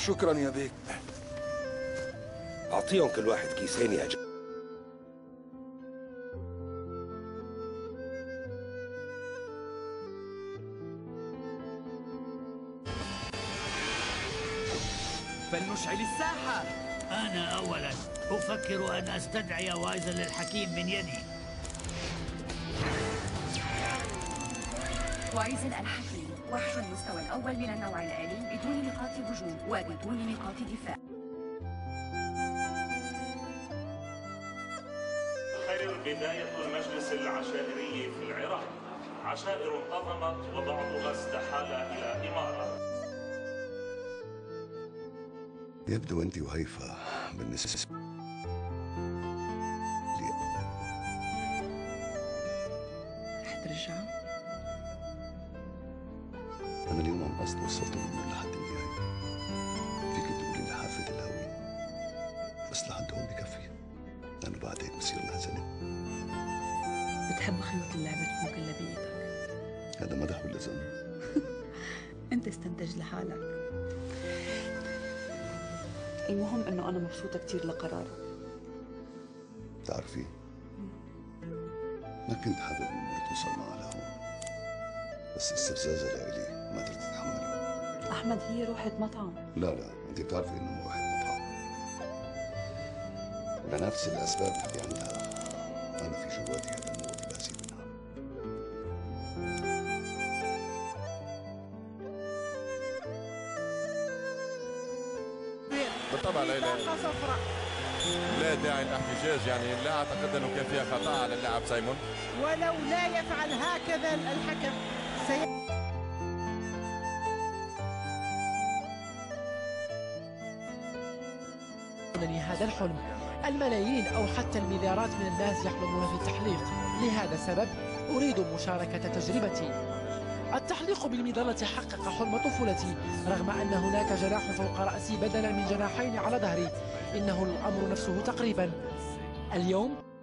شكرا يا بيك. أعطيهم كل واحد كيسين يا فلنشعل الساحة. أنا أولا أفكر أن أستدعي وايزل الحكيم من يدي. وايزل الحكيم، وحش المستوى الأول من النوع الآلي بدون نقاط هجوم وبدون نقاط دفاع. خير بداية المجلس العشائري في العراق. عشائر انتظمت وبعضها استحال إلى إمارة. يبدو أنت وهيفا بالنسبة لي رح ترجع؟ أنا اليوم عم قصد وصلت من لحد النهاية. فيك تقولي لحافة الهوية، بس لحد هون بكفي، لأنه بعد هيك بصير نهزلة. بتحب خيوط اللعبة تكون كلها بإيدك. هذا مدح ولا ذم؟ أنت استنتج لحالك. المهم إنه أنا مبسوطة كتير لقرارك. بتعرفي، ما كنت حابب الأمور توصل معها لهون، بس استفزازها لإلي ما قدرت أتحمله. أحمد، هي روحة مطعم. لا، أنت بتعرفي إنه مو روحة مطعم، ولنفس الأسباب اللي عندها أنا في جواتي هذا الموت اللي أسيب منها. بالطبع لا داعي للاحتجاج، يعني لا اعتقد انه كان فيها خطا على اللاعب سايمون، ولو لا يفعل هكذا الحكم هذا الحلم. الملايين أو حتى المليارات من الناس يحلمون في التحليق. لهذا السبب أريد مشاركة تجربتي. التحليق بالمظلة حقق حلم طفولتي، رغم أن هناك جناح فوق رأسي بدلا من جناحين على ظهري. إنه الأمر نفسه تقريبا. اليوم